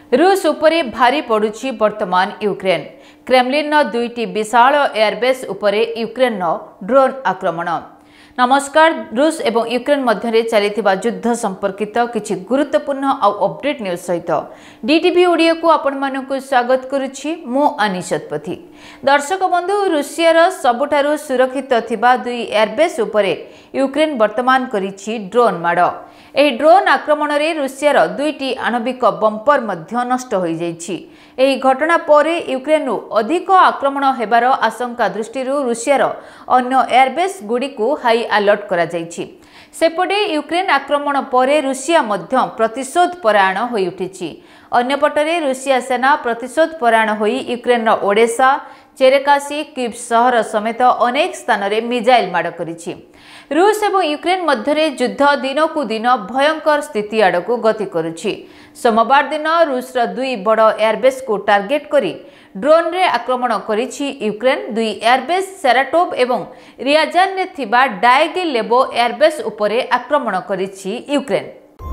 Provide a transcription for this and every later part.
रूस उपरे भारी पड़ुछि वर्तमान यूक्रेन। क्रेमलिन दुईटी विशाल एयरबेस उपरे यूक्रेन ड्रोन आक्रमण। नमस्कार। रूस एवं यूक्रेन मध्य चलिथिबा युद्ध संपर्कित किछि गुरुत्वपूर्ण और अपडेट न्यूज सहित डीटीवी ओडियो को आपण मानकु स्वागत करुछि मु अनिशतपति। दर्शक बंधु, रूसियार सबुठारु सुरक्षित थिबा दुई एयरबेस उपरे यूक्रेन वर्तमान करिछि ड्रोन माड़। एही ड्रोन आक्रमण रे रूसियार दुईटी आणविक बंपर मध्य नष्ट हो जाइछि। एही घटना परे यूक्रेन अधिक आक्रमण हेबार आशंका दृष्टि रूसियार अन्य एयरबेस गुडी को हाई अलर्ट करा जाइछि। सेपटे यूक्रेन आक्रमण परे रूसिया मध्य प्रतिशोध परायण होई उठिछि। अन्यपटरे रूसिया सेना प्रतिशोध परायण होई यूक्रेन ओडेसा, चेरेकासी, कीव सहर समेत अनेक स्थान रे मिसाइल माड़ करिछि। रूस एवं यूक्रेन मध्य युद्ध दिनकू दिन भयंकर स्थिति आड़कू गति करुछि। सोमवार दिन रूसर दुई बड़ एयरबेस को टार्गेट करी ड्रोन रे आक्रमण करिछि यूक्रेन। दुई एयरबेस सेराटोव एवं रियाजान रे थिबा डायगेलेवो एयरबेस उपरे आक्रमण करिछि यूक्रेन।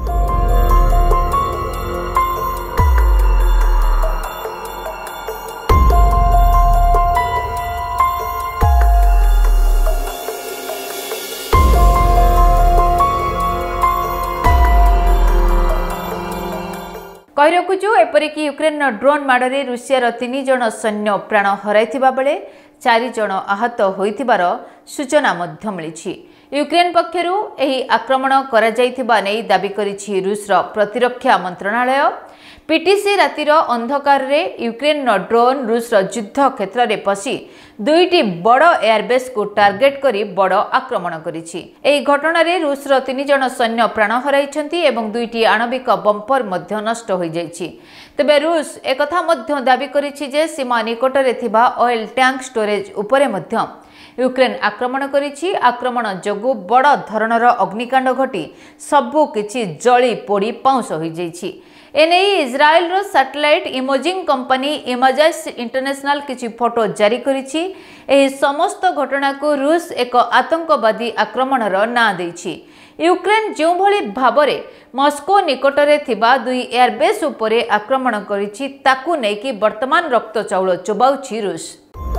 कहि रखुछु एपरिक यूक्रेन ड्रोन माड़े रूसियार 3 जन सैन्य प्राण हराइथिबा बेले 4 जन आहत होइथिबार सूचना मध्य मिलिछि। यूक्रेन पक्षरु एही आक्रमण करा जाइथिबा नै दाबी करिछि रूसर प्रतिरक्षा मंत्रणालय। पीटीसी रातिर अंधकार रे यूक्रेन ड्रोन रूसर युद्ध क्षेत्र रे पसी दुईटी बड़ एयरबेस को टार्गेट करी बड़ आक्रमण करिछि। एही घटना रे रूसर 3 जन सैन्य प्राण हराइछन्ति एवं दुईटी आणविक बंपर मध्य नष्ट होई जाइछि। तबे रूस एकथा मध्य दाबी करिछि जे सीमा निकट रे थिबा ऑयल टैंक स्टोरेज उपरे मध्य यूक्रेन आक्रमण करिछि। आक्रमण जोगु बड़ धरणर अग्निकांड घटी सबु किछि जळी पोड़ी पाउंस होई जाइछि। एने इजराइल रो satellite imaging company images international किछि फोटो जारी करिछि। एही समस्त घटना को रूस एक आतंकवादी आक्रमणर ना दैछि। यूक्रेन जो भली भाबरे मस्को निकटरे थिबा दुई एयरबेस उपरे आक्रमण करिछि ताकू नै कि वर्तमान रक्त चाउल चोबाउछि रूस।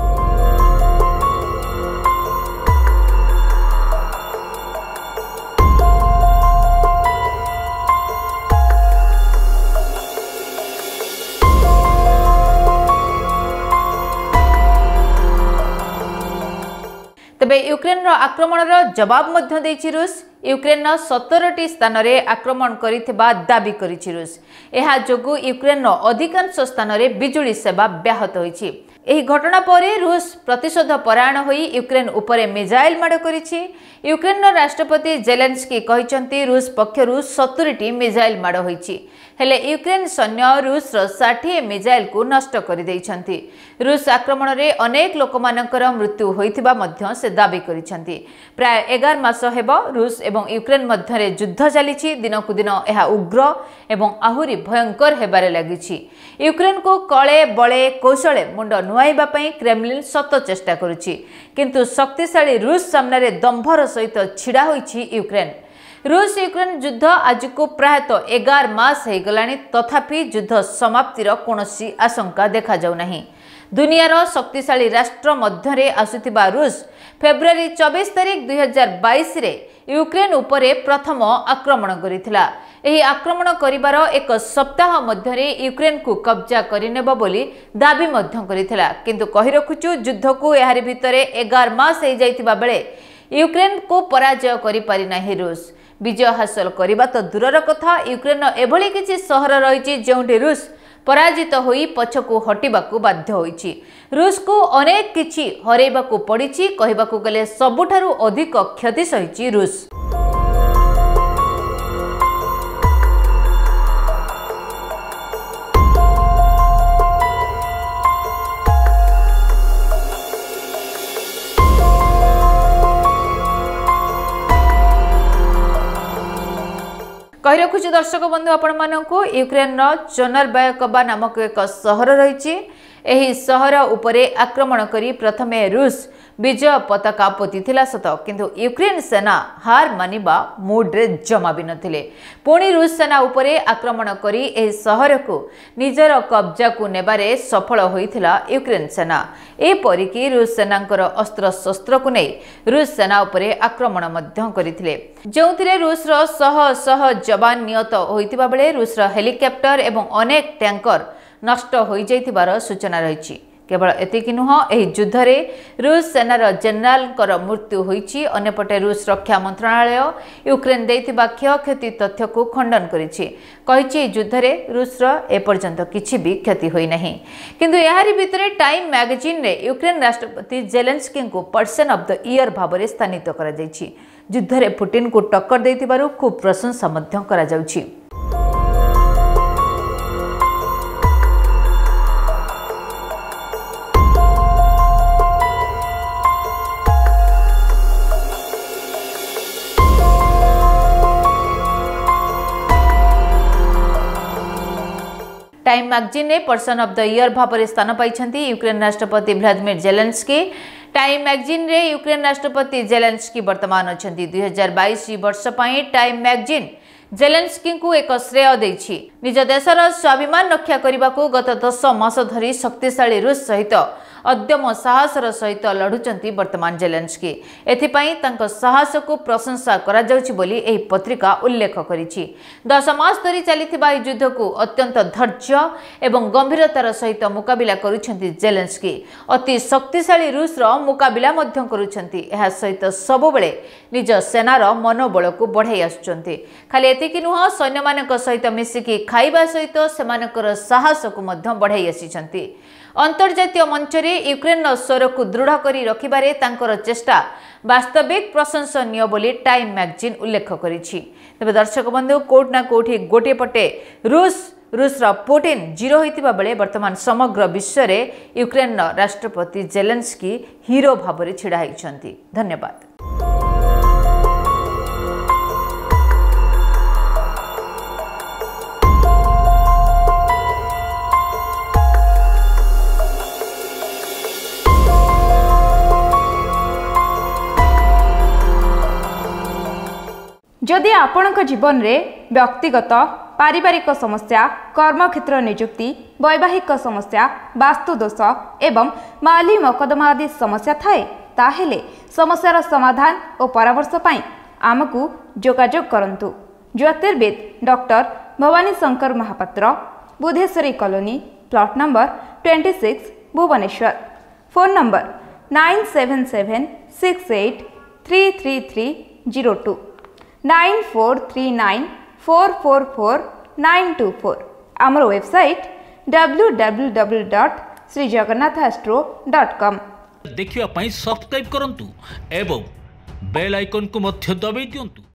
तबे यूक्रेन आक्रमणर जवाब मध्य देछि रूस। यूक्रेन 17टी स्थान रे आक्रमण करिथिबा दाबी करिछि रूस। एहा जोगु यूक्रेन अधिकांश स्थान रे बिजुली सेवा ब्याहत होइछि। एही घटना परे रूस प्रतिशोध परायण होई यूक्रेन उपरे मिसाइल माड़ करिछि। यूक्रेन राष्ट्रपति जेलेंस्की कहिसंती रूस पक्षरु 70टी मिसाइल माड़ होइछि। हेले यूक्रेन सैन्य रूस 60 मिसाइल को नष्ट कर दैछंती। रूस आक्रमण रे अनेक लोकमानकर मृत्यु होइथिबा मध्य से दाबी करिसंती। प्राय 11 मास हेबो रूस एवं यूक्रेन मध्य युद्ध चलिछि। दिनकू दिन एहा उग्र एवं आहुरी भयंकर हेबारे लागिछि। यूक्रेन को कळे बळे कौशले मुंड नुआइबा पई क्रेमलिन सत चेष्टा करुछि, किंतु शक्तिशाली रूस सामने दंभर सहित छिड़ा होइछि यूक्रेन। रूस यूक्रेन युद्ध आज को प्रायतः 11 मास हो गलानी, तथापि युद्ध समाप्तिर कोनोसी आशंका देखा जाउ नाही। दुनियार शक्तिशाली राष्ट्र मध्यरे आसुथिबा रूस फेब्रुआरी 24 तारिख 2022 रे यूक्रेन उपरे प्रथम आक्रमण करिथिला। एही आक्रमण करिबार एक सप्ताह मध्यरे यूक्रेन को कब्जा करिनेबो बोली दाबी मध्य करिथिला, किंतु कहि रखुछु युद्ध को एहारि भितरे 11 मास हो जाइतिबा बेले यूक्रेन को पराजय करि पारि नाही रूस। विजय हासिल करबा तो दूरर कथा, यूक्रेन एभली किछि सहर रहिछि जेउठी रूस पराजित होई पछकु हटिबाकू बाध्य होइछि। रूस को अनेक किछि हरैबाकू पड़िछि। कहिबाकू गले सबुठारु अधिक क्षति सहिछि रूस। कहि रखुछु दर्शक बंधु आपण मानकु यूक्रेन चोनरबायकोवा नामक एक सहर रहिछि। एही सहर उपरे आक्रमण करी प्रथमे रूस विजय पताका पोतीथिला सत किंतु यूक्रेन सेना हार मानिबा मूड्रे जमा भी नथिले। पुणी रूस सेना उपरे आक्रमण करी एही सहर को निजर कब्जा को नेबारे सफल होइथिला यूक्रेन सेना। एपरिकी रूस सेनांकर अस्त्र शस्त्र को नै रूस सेना उपरे आक्रमण मध्य करिथिले, जोंथिरे रूसर शह शह जवान निहत होइतिबा बेले रूसर हेलिकॉप्टर एवं अनेक टैंकर नष्ट होई जाइथिबार सूचना रहिछि। केवल एतिकी नुह, एही युद्ध रे रूस सेनार जनरल मृत्यु होइछि। अन्यपटे रूस रक्षा मंत्रालय यूक्रेन देइथिबा क्षयक्षति तथ्य को खंडन करिछि, कहिछि युद्ध रे रूसर एपर्यंत किछि भी क्षति होई नहीं। किंतु एहारी भितरे टाइम मैगजीन रे यूक्रेन राष्ट्रपति जेलेंस्की को पर्सन ऑफ द ईयर भाबरे स्थानित करा जाइछि। युद्ध रे पुतिन को टक्कर देइथिबारु खूब प्रशंसा मध्य करा जाउछि। टाइम मैगजीन ने पर्सन ऑफ द ईयर भाव स्थान पाई यूक्रेन राष्ट्रपति व्लादिमीर जेलेंस्की। टाइम मैगजीन रे यूक्रेन राष्ट्रपति जेलेंस्की वर्तमान अच्छा 2022 वर्ष पर टाइम मैगजीन जेलेंस्की को एक श्रेय देछि। निज देशर स्वाभिमान रक्षा करने को गत 10 मास धरी शक्तिशाली रूस सहित अद्यम साहसर सहित लढुचंती वर्तमान जेलेंस्की। एथिपाई तांको साहस को प्रशंसा करा जाउछि बोली एही पत्रिका उल्लेख करिछि। 10 मास धरी चलिथिबा एही युद्ध को अत्यंत धैर्य एवं गंभीरतार सहित मुकाबिला करुछंती जेलेंस्की। अति शक्तिशाली रूसर मुकाबिला मध्य करुछंती। एहा सहित सब बेले निज सेनार मनोबल को बढ़ाई आसुछंती। खाली एतिकी नुह, सैन्य मानक सहित मिसिकी खाइबा सहित सेमानकर साहस को मध्य बढ़ाई आसिछंती। अंतर्जातीय मंच रे यूक्रेन स्वर को दृढ़ करी रखिबारे तांकर चेष्टा वास्तविक प्रशंसनीय बोली टाइम मैगजीन उल्लेख करिछि। तबे दर्शक बंधु, कोट ना कोठी गोटे पटे रूसर पुतिन जीरो होइतिबा बेले वर्तमान समग्र विश्व रे यूक्रेन राष्ट्रपति जेलेंस्की हीरो भाबरे छिड़ा होइछंती। धन्यवाद। जदि आपणक जीवन रे व्यक्तिगत पारिवारिक समस्या, कर्मक्षेत्र नियुक्ति, वैवाहिक समस्या, वास्तु दोष एवं माली मकदमा आदि समस्या थाए, ताहेले समस्यार समाधान और परामर्श पाई आमकु जोगाजोग करंतु। ज्योतिर्विद doctor Bhabani Shankar Mahapatra, Budheswari colony, plot number 26, Bhubaneswar. Phone number 9776833302 9439444924। आमर वेबसाइट www.srijagannathastro.com। देखिवा सब्सक्राइब करंतु एवं बेल आइकन को मध्य दबाई दियंतु।